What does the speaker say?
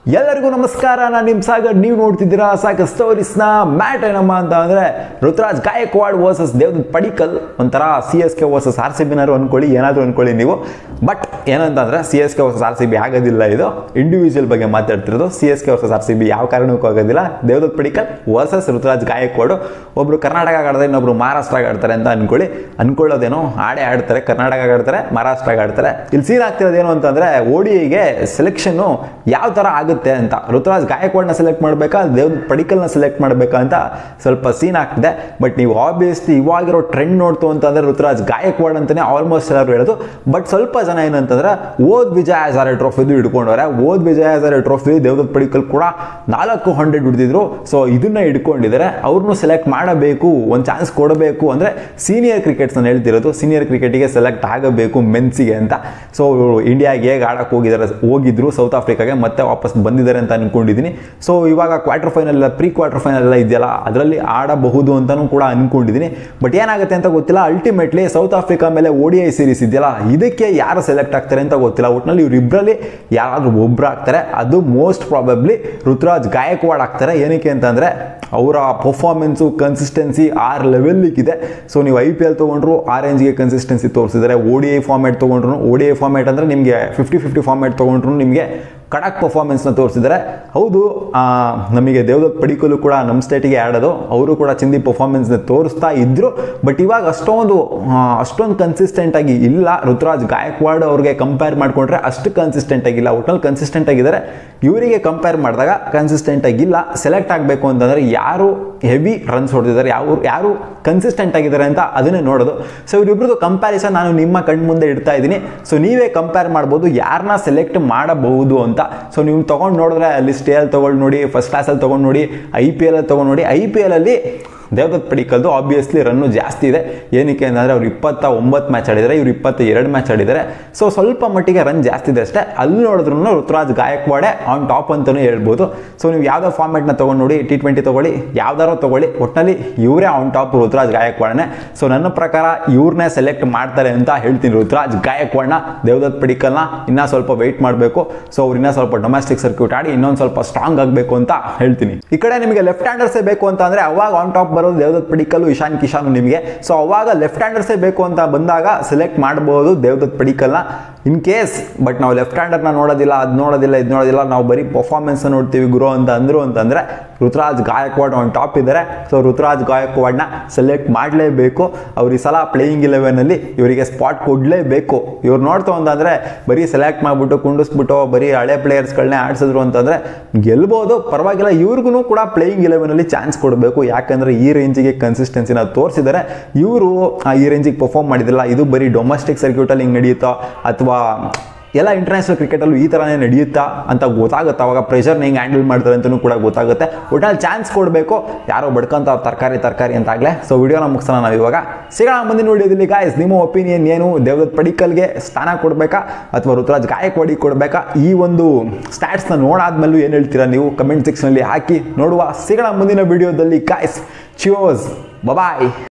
ಎಲ್ಲರಿಗೂ ನಮಸ್ಕಾರ. ನಾನು ನಿಮ್ಮ ಸಾಗರ್. ನೀವು ನೋಡ್ತಿದ್ದೀರಾ ಸಾಗರ್ ಸ್ಟೋರೀಸ್ನ. ಮ್ಯಾಟ್ ಏನಮ್ಮ ಅಂತ ಅಂದರೆ ಋತುರಾಜ್ ಗಾಯಕ್ವಾಡ್ ವರ್ಸಸ್ ದೇವದತ್ ಪಡಿಕ್ಕಲ್. ಒಂಥರ CSK ವರ್ಸಸ್ RCB ಅನ್ಕೊಳ್ಳಿ, ಏನಾದರೂ ಅನ್ಕೊಳ್ಳಿ ನೀವು. ಬಟ್ ಏನಂತಂದರೆ CSK ವರ್ಸಸ್ RCB ಆಗೋದಿಲ್ಲ. ಇದು ಇಂಡಿವಿಜುವಲ್ ಬಗ್ಗೆ ಮಾತಾಡ್ತಿರೋದು. CSK ವರ್ಸಸ್ RCB ಯಾವ ಕಾರಣಕ್ಕೂ ಆಗೋದಿಲ್ಲ. ದೇವದತ್ ಪಡಿಕ್ಕಲ್ ವರ್ಸಸ್ ಋತುರಾಜ್ ಗಾಯಕ್ವಾಡ್. ಒಬ್ಬರು ಕರ್ನಾಟಕ ಆಡ್ತಾರೆ, ಇನ್ನೊಬ್ರು ಮಹಾರಾಷ್ಟ್ರ ಆಡ್ತಾರೆ ಅಂತ ಅನ್ಕೊಳ್ಳೋದೇನೋ. ಆಡ್ತಾರೆ, ಕರ್ನಾಟಕ ಆಡ್ತಾರೆ, ಮಹಾರಾಷ್ಟ್ರ ಆಡ್ತಾರೆ. ಇಲ್ಲಿ ಸೀನ್ ಆಗ್ತಿರೋದೇನು ಅಂತಂದರೆ ODIಗೆ ಸೆಲೆಕ್ಷನ್ನು ಯಾವ ಥರ ಆಗುತ್ತೆ ಅಂತ. ಋತುರಾಜ್ ಗಾಯಕ್ವಾಡ್ನ ಸೆಲೆಕ್ಟ್ ಮಾಡಬೇಕಾ, ದೇವದತ್ ಪಡಿಕ್ಕಲ್ನ ಸೆಲೆಕ್ಟ್ ಮಾಡಬೇಕಾ ಅಂತ ಸ್ವಲ್ಪ ಸೀನ್ ಆಗ್ತಿದೆ. ಬಟ್ ನೀವು ಆಬ್ವಿಯಸ್ಲಿ ಇವಾಗಿರೋ ಟ್ರೆಂಡ್ ನೋಡ್ತು ಅಂತಂದರೆ ಋತುರಾಜ್ ಗಾಯಕ್ವಾಡ್ ಅಂತಲೇ ಆಲ್ಮೋಸ್ಟ್ ಎಲ್ಲರೂ ಹೇಳೋದು. ಬಟ್ ಸ್ವಲ್ಪ ಜನ ಏನಂತಂದರೆ ವಿಜಯ್ ಹಜಾರೆ ಟ್ರೋಫಿದು ಹಿಡ್ಕೊಂಡವ್ರೆ. ವಿಜಯ್ ಹಜಾರೆ ಟ್ರೋಫಿ ದೇವದತ್ ಪಡಿಕ್ಕಲ್ ಕೂಡ 400 ಹಿಡಿದಿದ್ರು. ಸೊ ಇದನ್ನ ಹಿಡ್ಕೊಂಡಿದ್ದಾರೆ. ಅವ್ರನ್ನೂ ಸೆಲೆಕ್ಟ್ ಮಾಡಬೇಕು, ಒಂದು ಚಾನ್ಸ್ ಕೊಡಬೇಕು. ಅಂದರೆ ಸೀನಿಯರ್ ಕ್ರಿಕೆಟ್ಸ್ ನಾನು ಹೇಳ್ತಿರೋದು, ಸೀನಿಯರ್ ಕ್ರಿಕೆಟಿಗೆ ಸೆಲೆಕ್ಟ್ ಆಗಬೇಕು ಮೆನ್ಸಿಗೆ ಅಂತ. ಸೊ ಇಂಡಿಯಾಗೆ ಹೇಗೆ ಆಡಕ್ಕೆ ಹೋಗಿದ್ರು ಸೌತ್ ಆಫ್ರಿಕಾಗೆ, ಮತ್ತೆ ವಾಪಸ್ ಬಂದಿದ್ದಾರೆ ಅಂತ ಅನ್ಕೊಂಡಿದ್ದೀನಿ. ಸೊ ಇವಾಗ quarter final, pre quarter final ಎಲ್ಲ ಇದೆಯಲ್ಲ, ಅದರಲ್ಲಿ ಆಡಬಹುದು ಅಂತಲೂ ಕೂಡ ಅನ್ಕೊಂಡಿದ್ದೀನಿ. ಬಟ್ ಏನಾಗುತ್ತೆ ಅಂತ ಗೊತ್ತಿಲ್ಲ. ಅಲ್ಟಿಮೇಟ್ಲಿ ಸೌತ್ ಆಫ್ರಿಕಾ ಮೇಲೆ ODI ಸೀರೀಸ್ ಇದೆಯಲ್ಲ, ಇದಕ್ಕೆ ಯಾರು ಸೆಲೆಕ್ಟ್ ಆಗ್ತಾರೆ ಅಂತ ಗೊತ್ತಿಲ್ಲ. ಒಟ್ಟಿನಲ್ಲಿ ಇವರಿಬ್ಬರಲ್ಲಿ ಯಾರಾದರೂ ಒಬ್ಬರು ಆಗ್ತಾರೆ. ಅದು ಮೋಸ್ಟ್ ಪ್ರಾಬಬ್ಲಿ ಋತುರಾಜ್ ಗಾಯಕ್ವಾಡ್ ಆಗ್ತಾರೆ. ಏನಕ್ಕೆ ಅಂತಂದರೆ ಅವರ ಪರ್ಫಾರ್ಮೆನ್ಸು, ಕನ್ಸಿಸ್ಟೆನ್ಸಿ ಲೆವೆಲ್ಲಿಗಿದೆ. ಸೊ ನೀವು IPL ತೊಗೊಂಡ್ರು ಆ ರೇಂಜ್ಗೆ ಕನ್ಸಿಸ್ಟೆನ್ಸಿ ತೋರಿಸಿದ್ದಾರೆ. ODI ಫಾರ್ಮ್ಯಾಟ್ ತೊಗೊಂಡ್ರು, ODI ಫಾರ್ಮ್ಯಾಟ್ ಅಂದರೆ ನಿಮಗೆ 50-50 ಫಾರ್ಮ್ಯಾಟ್ ತೊಗೊಂಡ್ರು ನಿಮಗೆ ಕಡಕ್ ಪರ್ಫಾರ್ಮೆನ್ಸ್ನ ತೋರಿಸಿದ್ದಾರೆ. ಹೌದು, ನಮಗೆ ದೇವದತ್ ಪಡಿಕ್ಕಲು ಕೂಡ ನಮ್ಮ ಸ್ಟೇಟಿಗೆ ಆಡೋದು, ಅವರು ಕೂಡ ಚಿಂದಿ ಪರ್ಫಾರ್ಮೆನ್ಸ್ನ ತೋರಿಸ್ತಾ ಇದ್ರು. ಬಟ್ ಇವಾಗ ಅಷ್ಟೊಂದು ಕನ್ಸಿಸ್ಟೆಂಟ್ ಆಗಿ ಇಲ್ಲ. ಋತುರಾಜ್ ಗಾಯಕ್ವಾಡ್ ಅವ್ರಿಗೆ ಕಂಪೇರ್ ಮಾಡಿಕೊಂಡ್ರೆ ಅಷ್ಟು ಕನ್ಸಿಸ್ಟೆಂಟ್ ಆಗಿಲ್ಲ. ಒಟ್ನಲ್ಲಿ ಕನ್ಸಿಸ್ಟೆಂಟ್ ಆಗಿದ್ದಾರೆ. ಇವರಿಗೆ ಕಂಪೇರ್ ಮಾಡಿದಾಗ ಕನ್ಸಿಸ್ಟೆಂಟ್ ಆಗಿಲ್ಲ. ಸೆಲೆಕ್ಟ್ ಆಗಬೇಕು ಅಂತಂದರೆ ಯಾರು ಹೆವಿ ರನ್ಸ್ ಹೊಡೆದಿದ್ದಾರೆ, ಯಾರು ಕನ್ಸಿಸ್ಟೆಂಟ್ ಆಗಿದ್ದಾರೆ ಅಂತ ಅದನ್ನೇ ನೋಡೋದು. ಸೊ ಇವರಿಬ್ರದ್ದು ಕಂಪ್ಯಾರಿಸನ್ ನಾನು ನಿಮ್ಮ ಕಣ್ಮುಂದೆ ಇಡ್ತಾ ಇದ್ದೀನಿ. ಸೊ ನೀವೇ ಕಂಪೇರ್ ಮಾಡ್ಬೋದು ಯಾರನ್ನ ಸೆಲೆಕ್ಟ್ ಮಾಡಬಹುದು ಅಂತ. ಸೊ ನೀವು ತೊಗೊಂಡು ನೋಡಿದ್ರೆ ಅಲ್ಲಿ ಸ್ಟೇಲ್ ತೊಗೊಂಡು ನೋಡಿ, ಫಸ್ಟ್ ಕ್ಲಾಸಲ್ಲಿ ತೊಗೊಂಡು ನೋಡಿ, IPL ಅಲ್ಲಿ ತೊಗೊಂಡು ನೋಡಿ. IPL ಅಲ್ಲಿ ದೇವದತ್ ಪಡಿಕ್ಕಲ್ದು ಆಬ್ವಿಯಸ್ಲಿ ರನ್ನು ಜಾಸ್ತಿ ಇದೆ. ಏನಕ್ಕೆ ಅಂದರೆ ಅವ್ರು 29 ಮ್ಯಾಚ್ ಆಡಿದ್ದಾರೆ, ಇವ್ರು 22 ಮ್ಯಾಚ್ ಆಡಿದ್ದಾರೆ. ಸೊ ಸ್ವಲ್ಪ ಮಟ್ಟಿಗೆ ರನ್ ಜಾಸ್ತಿ ಇದೆ ಅಷ್ಟೇ. ಅಲ್ಲಿ ನೋಡಿದ್ರು ಋತುರಾಜ್ ಗಾಯಕ್ವಾಡೆ ಆನ್ ಟಾಪ್ ಅಂತಲೂ ಹೇಳ್ಬೋದು. ಸೊ ನೀವು ಯಾವುದೋ ಫಾರ್ಮ್ಯಾಟ್ನ ತೊಗೊಂಡು ನೋಡಿ, T20 ತೊಗೊಳ್ಳಿ, ಯಾವ್ದಾರೋ ತೊಗೊಳ್ಳಿ, ಒಟ್ಟಿನಲ್ಲಿ ಇವರೇ ಆನ್ ಟಾಪ್ ಋತುರಾಜ್ ಗಾಯಕ್ವಾಡ್ನೇ. ಸೊ ನನ್ನ ಪ್ರಕಾರ ಇವ್ರನ್ನೇ ಸೆಲೆಕ್ಟ್ ಮಾಡ್ತಾರೆ ಅಂತ ಹೇಳ್ತೀನಿ. ಋತುರಾಜ್ ಗಾಯಕ್ವಾಡ್ನ, ದೇವದತ್ ಪಡಿಕ್ಕಲ್ನ ಇನ್ನೂ ಸ್ವಲ್ಪ ವೆಯ್ಟ್ ಮಾಡಬೇಕು. ಸೊ ಅವ್ರು ಇನ್ನೂ ಸ್ವಲ್ಪ ಡೊಮೆಸ್ಟಿಕ್ ಸರ್ಕ್ಯೂಟ್ ಆಡಿ ಇನ್ನೊಂದು ಸ್ವಲ್ಪ ಸ್ಟ್ರಾಂಗ್ ಆಗಬೇಕು ಅಂತ ಹೇಳ್ತೀನಿ. ಈ ಕಡೆ ನಿಮಗೆ ಲೆಫ್ಟ್ ಹ್ಯಾಂಡರ್ಸೇ ಬೇಕು ಅಂತ ಅಂದರೆ ಅವಾಗ ಆನ್ ಟಾಪ್ ಬರೋದು ದೇವದತ್ ಪಡಿಕ್ಕಲ್, ಇಶಾನ್ ಕಿಶಾನ್ ನಿಮಗೆ. ಸೊ ಅವಾಗ ಲೆಫ್ಟ್ ಹ್ಯಾಂಡರ್ಸೇ ಬೇಕು ಅಂತ ಬಂದಾಗ ಸೆಲೆಕ್ಟ್ ಮಾಡಬಹುದು ದೇವದತ್ ಪಡಿಕ್ಕಲ್ನ ಇನ್ ಕೇಸ್. ಬಟ್ ನಾವು ಲೆಫ್ಟ್ ಹ್ಯಾಂಡರ್ನ ನೋಡೋದಿಲ್ಲ, ಇದು ನೋಡೋದಿಲ್ಲ, ನಾವು ಬರೀ ಪರ್ಫಾರ್ಮೆನ್ಸ್ ನೋಡ್ತೀವಿ ಗುರು ಅಂತ ಅಂತಂದರೆ ಋತುರಾಜ್ ಗಾಯಕ್ವಾಡ್ ಆನ್ ಟಾಪ್ ಇದ್ದಾರೆ. ಸೊ ಋತುರಾಜ್ ಗಾಯಕ್ವಾಡ್ನ ಸೆಲೆಕ್ಟ್ ಮಾಡಲೇಬೇಕು. ಅವ್ರು ಈ ಸಲ ಪ್ಲೇಯಿಂಗ್ 11ಅಲ್ಲಿ ಇವರಿಗೆ ಸ್ಪಾಟ್ ಕೊಡಲೇಬೇಕು. ಇವ್ರು ನೋಡ್ತು ಅಂತಂದರೆ ಬರೀ ಸೆಲೆಕ್ಟ್ ಮಾಡಿಬಿಟ್ಟು ಕುಂಡಿಸ್ಬಿಟ್ಟು ಬರೀ ಹಳೆ ಪ್ಲೇಯರ್ಸ್ಗಳನ್ನೇ ಆಡಿಸಿದ್ರು ಅಂತಂದರೆ ಗೆಲ್ಬೋದು, ಪರವಾಗಿಲ್ಲ. ಇವ್ರಿಗೂ ಕೂಡ ಪ್ಲೇಯಿಂಗ್ 11ಅಲ್ಲಿ ಚಾನ್ಸ್ ಕೊಡಬೇಕು. ಯಾಕಂದರೆ ಈ ರೇಂಜಿಗೆ ಕನ್ಸಿಸ್ಟೆನ್ಸಿನ ತೋರಿಸಿದ್ದಾರೆ. ಇವರು ಈ ರೇಂಜಿಗೆ ಪರ್ಫಾರ್ಮ್ ಮಾಡಿದಿಲ್ಲ. ಇದು ಬರೀ ಡೊಮೆಸ್ಟಿಕ್ ಸರ್ಕ್ಯೂಟಲ್ಲಿ ಹಿಂಗೆ ನಡೆಯುತ್ತಾ ಅಥವಾ ಎಲ್ಲ ಇಂಟರ್ನ್ಯಾಷನಲ್ ಕ್ರಿಕೆಟಲ್ಲೂ ಈ ಥರನೇ ನಡೆಯುತ್ತಾ ಅಂತ ಗೊತ್ತಾಗುತ್ತೆ. ಅವಾಗ ಪ್ರೆಷರ್ನ ಹೆಂಗೆ ಹ್ಯಾಂಡಲ್ ಮಾಡ್ತಾರೆ ಅಂತಲೂ ಕೂಡ ಗೊತ್ತಾಗುತ್ತೆ. ಒಟ್ಟಲ್ಲಿ ಚಾನ್ಸ್ ಕೊಡಬೇಕು. ಯಾರೋ ಬಡ್ಕೊಂತ ತರಕಾರಿ ಅಂತಾಗಲೇ. ಸೊ ವಿಡಿಯೋನ ಮುಗಿಸೋಣ ನಾವು ಇವಾಗ. ಸಿಗೋಣ ಮುಂದಿನ ವಿಡಿಯೋದಲ್ಲಿ. ಗಾಯ್ಸ್, ನಿಮ್ಮ ಒಪಿನಿಯನ್ ಏನು? ದೇವದತ್ ಪಡಿಕ್ಕಲ್ಗೆ ಸ್ಥಾನ ಕೊಡಬೇಕಾ ಅಥವಾ ಋತುರಾಜ್ ಗಾಯಕ್ವಾಡಿಗೆ ಕೊಡಬೇಕಾ? ಈ ಒಂದು ಸ್ಟ್ಯಾಟ್ಸ್ನ ನೋಡಾದ್ಮೇಲೂ ಏನು ಹೇಳ್ತೀರಾ ನೀವು ಕಮೆಂಟ್ ಸೆಕ್ಷನಲ್ಲಿ ಹಾಕಿ ನೋಡುವ. ಸಿಗೋಣ ಮುಂದಿನ ವಿಡಿಯೋದಲ್ಲಿ ಗಾಯ್ಸ್. ಚಿಯರ್ಸ್, ಬಾಯ್.